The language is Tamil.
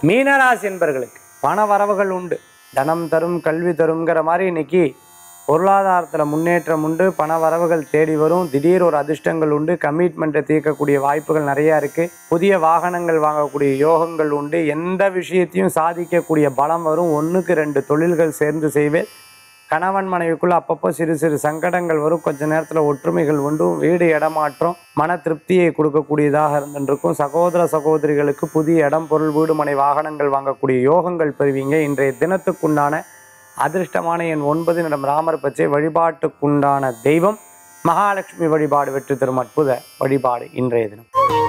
மீனராசி என்பர்களுக்கு பண வரவுகள் உண்டு. தனம் தரும் கல்வி தருங்கிற மாதிரி இன்னைக்கு பொருளாதாரத்தில் முன்னேற்றம் உண்டு. பண வரவுகள் தேடி வரும். திடீர் ஒரு அதிர்ஷ்டங்கள் உண்டு. கமிட்மெண்ட்டை தீர்க்கக்கூடிய வாய்ப்புகள் நிறையா இருக்குது. புதிய வாகனங்கள் வாங்கக்கூடிய யோகங்கள் உண்டு. எந்த விஷயத்தையும் சாதிக்கக்கூடிய பலம் வரும். 1க்கு 2 தொழில்கள் சேர்ந்து செய்வேன். கணவன் மனைவிக்குள்ள அப்பப்போ சிறு சிறு சங்கடங்கள் வரும். கொஞ்ச நேரத்தில் ஒற்றுமைகள் உண்டு. வீடு இடமாற்றம் மன திருப்தியை கொடுக்கக்கூடியதாக இருந்துருக்கும். சகோதர சகோதரிகளுக்கு புதிய இடம் பொருள் வீடு மனை வாகனங்கள் வாங்கக்கூடிய யோகங்கள் பெறுவீங்க. இன்றைய தினத்துக்குண்டான அதிர்ஷ்டமான எண் 9 நிறம் ராமர் பச்சை. வழிபாட்டுக்குண்டான தெய்வம் மகாலட்சுமி வழிபாடு வெற்றி தரும் அற்புத வழிபாடு இன்றைய தினம்.